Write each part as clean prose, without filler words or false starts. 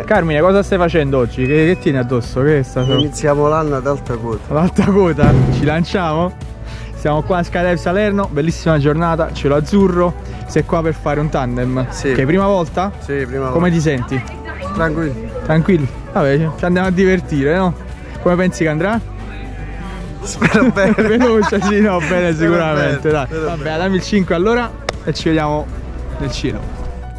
Carmine, cosa stai facendo oggi? Che tieni addosso? Che sta... Iniziamo l'anno ad alta quota. Ad alta quota? Ci lanciamo? Siamo qua a Scala del Salerno, bellissima giornata, cielo azzurro. Sei qua per fare un tandem? Sì. Che prima volta? Sì, prima volta. Come ti senti? Tranquillo. Tranquilli? Vabbè, ci andiamo a divertire, no? Come pensi che andrà? Spero bene. Veloce, sì, no, bene, sicuramente, bene, dai. Vabbè, dammi il 5 allora e ci vediamo nel cielo.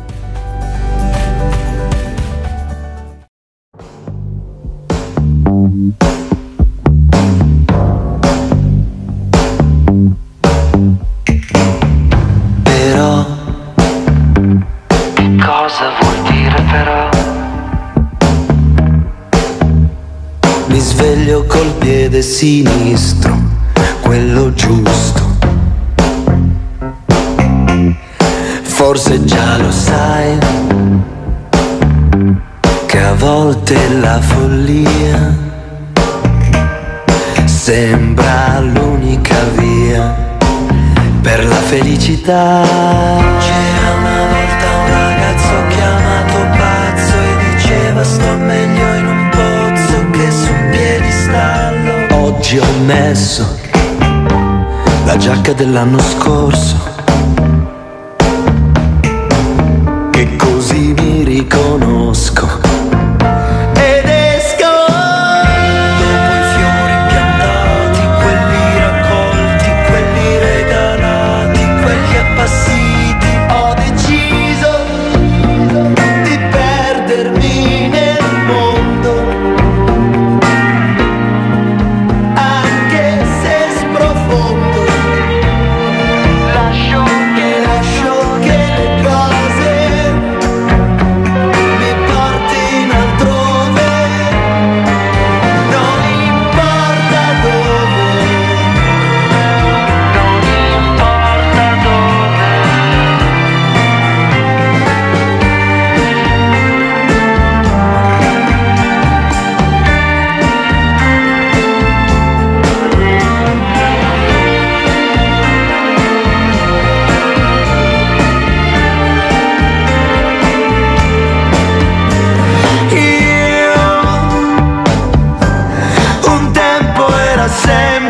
Però, cosa vuol dire però? Mi sveglio col piede sinistro, quello giusto. Forse già lo sai, che a volte la follia sembra l'unica via per la felicità. C'era una volta un ragazzo chiamato pazzo e diceva sto meglio in un pozzo che su un piedistallo. Oggi ho messo la giacca dell'anno scorso, che così mi riconosco ed esco. Dopo i fiori piantati, quelli raccolti, quelli regalati, quelli appassiti, ho deciso di perdermi nel mondo, anche se sprofondo. Lascio che le cose mi portino altrove, non importa dove, non importa dove. Io un tempo era sempre